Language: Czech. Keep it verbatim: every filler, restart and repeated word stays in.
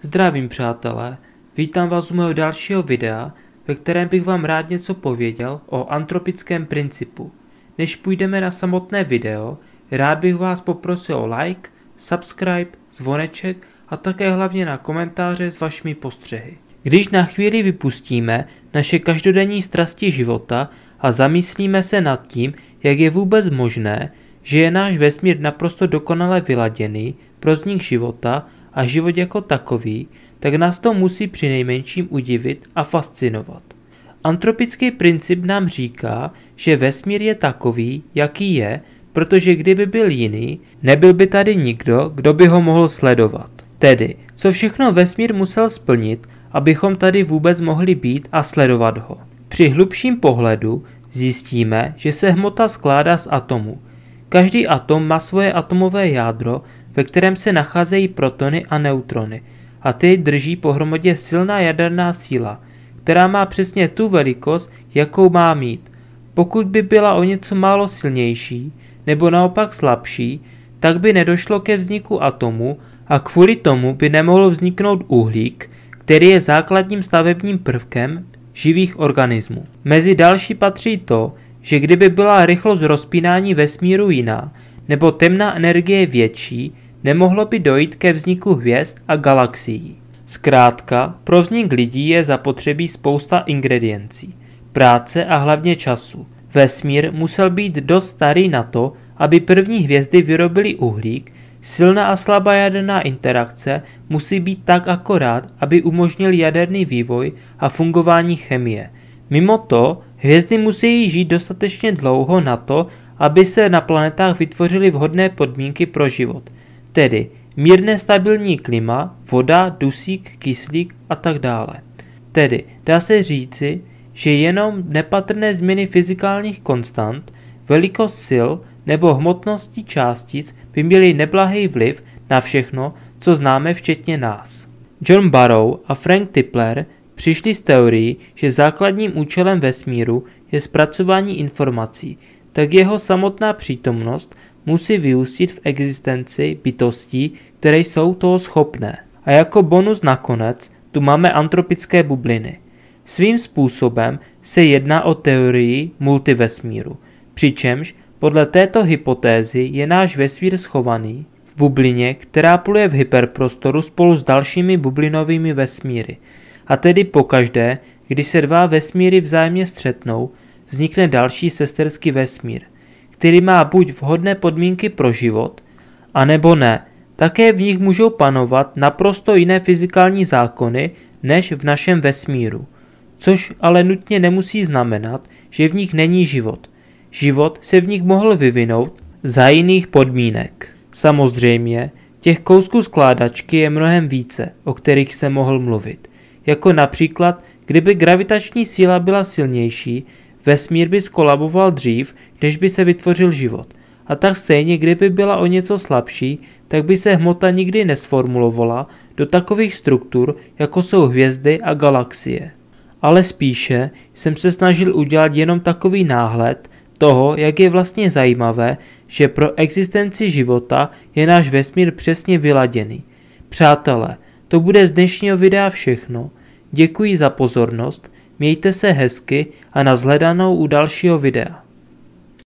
Zdravím přátelé, vítám vás u mého dalšího videa, ve kterém bych vám rád něco pověděl o antropickém principu. Než půjdeme na samotné video, rád bych vás poprosil o like, subscribe, zvoneček a také hlavně na komentáře s vašimi postřehy. Když na chvíli vypustíme naše každodenní strasti života a zamyslíme se nad tím, jak je vůbec možné, že je náš vesmír naprosto dokonale vyladěný pro vznik života a život jako takový, tak nás to musí přinejmenším udivit a fascinovat. Antropický princip nám říká, že vesmír je takový, jaký je, protože kdyby byl jiný, nebyl by tady nikdo, kdo by ho mohl sledovat. Tedy, co všechno vesmír musel splnit, abychom tady vůbec mohli být a sledovat ho. Při hlubším pohledu zjistíme, že se hmota skládá z atomů. Každý atom má svoje atomové jádro, ve kterém se nacházejí protony a neutrony, a ty drží pohromadě silná jaderná síla, která má přesně tu velikost, jakou má mít. Pokud by byla o něco málo silnější, nebo naopak slabší, tak by nedošlo ke vzniku atomu a kvůli tomu by nemohl vzniknout uhlík, který je základním stavebním prvkem živých organismů. Mezi další patří to, že kdyby byla rychlost rozpínání vesmíru jiná, nebo temná energie větší, nemohlo by dojít ke vzniku hvězd a galaxií. Zkrátka, pro vznik lidí je zapotřebí spousta ingrediencí, práce a hlavně času. Vesmír musel být dost starý na to, aby první hvězdy vyrobily uhlík, silná a slabá jaderná interakce musí být tak akorát, aby umožnil jaderný vývoj a fungování chemie. Mimo to, hvězdy musí žít dostatečně dlouho na to, aby se na planetách vytvořily vhodné podmínky pro život, tedy mírné stabilní klima, voda, dusík, kyslík a tak dále. Tedy dá se říci, že jenom nepatrné změny fyzikálních konstant, velikost sil nebo hmotnosti částic by měly neblahý vliv na všechno, co známe včetně nás. John Barrow a Frank Tipler přišli s teorií, že základním účelem vesmíru je zpracování informací, tak jeho samotná přítomnost musí vyústit v existenci bytostí, které jsou toho schopné. A jako bonus nakonec tu máme antropické bubliny. Svým způsobem se jedná o teorii multivesmíru, přičemž podle této hypotézy je náš vesmír schovaný v bublině, která pluje v hyperprostoru spolu s dalšími bublinovými vesmíry. A tedy pokaždé, když se dva vesmíry vzájemně střetnou, vznikne další sesterský vesmír, který má buď vhodné podmínky pro život, anebo ne. Také v nich můžou panovat naprosto jiné fyzikální zákony než v našem vesmíru, což ale nutně nemusí znamenat, že v nich není život. Život se v nich mohl vyvinout za jiných podmínek. Samozřejmě, těch kousků skládačky je mnohem více, o kterých se mohl mluvit. Jako například, kdyby gravitační síla byla silnější, vesmír by skolaboval dřív, než by se vytvořil život. A tak stejně, kdyby byla o něco slabší, tak by se hmota nikdy nesformulovala do takových struktur, jako jsou hvězdy a galaxie. Ale spíše jsem se snažil udělat jenom takový náhled toho, jak je vlastně zajímavé, že pro existenci života je náš vesmír přesně vyladěný. Přátelé, to bude z dnešního videa všechno. Děkuji za pozornost, mějte se hezky a na shledanou u dalšího videa.